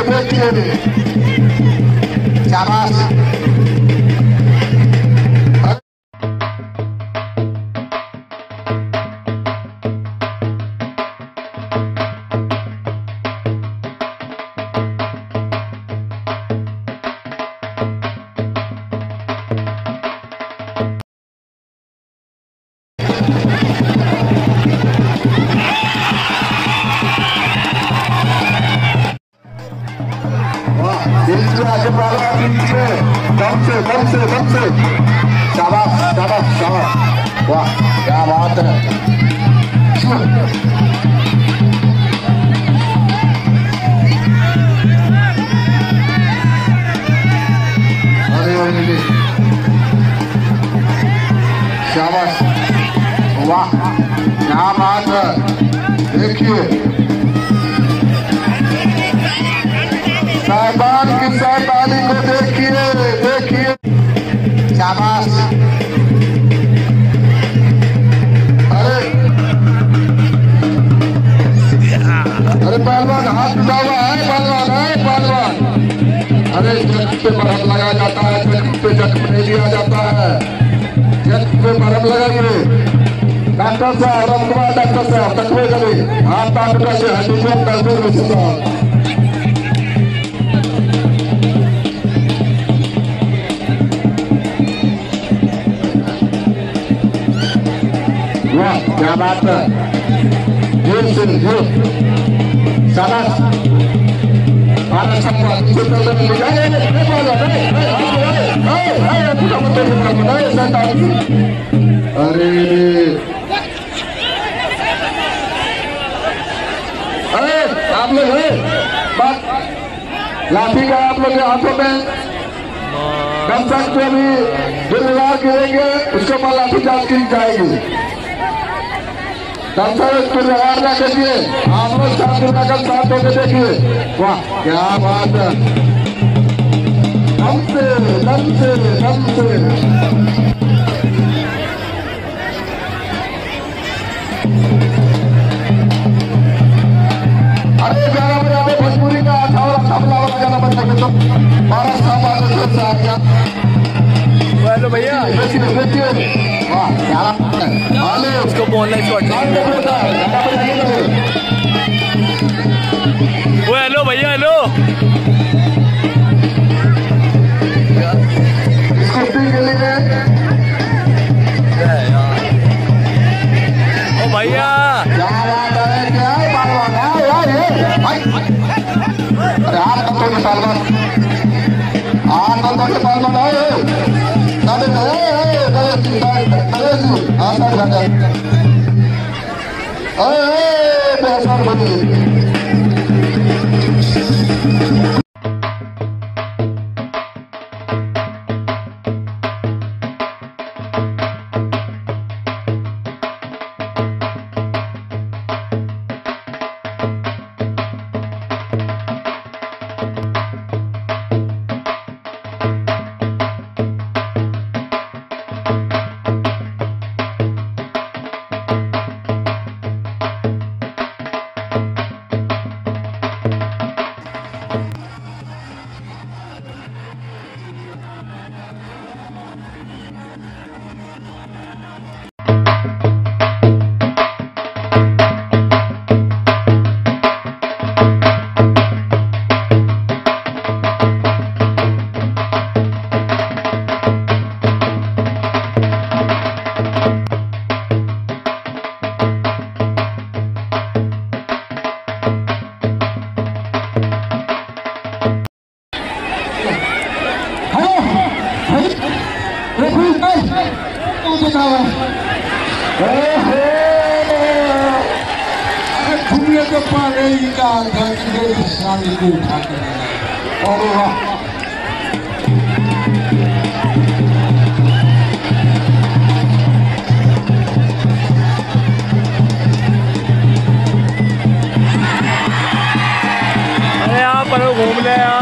देखिए, शाबाश। दम से शाबाश शाबाश शाबाश, वाह क्या बात है। अरे शाबाश, वाह क्या बात है। देखिए साहिबान की सैतानी को देखिए, देखिए शाबाश। अरे पहलवान हाथ उठा हुआ है, पहलवान है पहलवान। अरे जख्म पे मरहम लगाया जाता है, जख्म पे जख्म नहीं लिया जाता है, जख्म पे मरहम लगाइए। डॉक्टर साहब रमकुमार डॉक्टर साहब तकवे करें हाथ डॉक्टर से हड्डी तस्वीर। वाह क्या बात है। शाबाश, अरे आप लोग है लाठी का आप लोग के हाथों में कम तक जो भी जो व्यवहार करेंगे उसके ऊपर लाठी चार्ज की जाएगी। उसको व्यवहार ना करिए, आप लोग साथ मिलाकर साथ होकर देखिए। वाह क्या बात है। दम से दम से दम से। अरे 11 बजे हमें भोजपुरी का तबला वाला गाना बज सके तो 12 साल से आ गया। हेलो भैया, वाह क्या उसको बोलना वो। हेलो भैया, हेलो ओ भैया, अरे आप घूमने तो पागल का शादी को उठाते और अरे यहाँ पर घूम ले।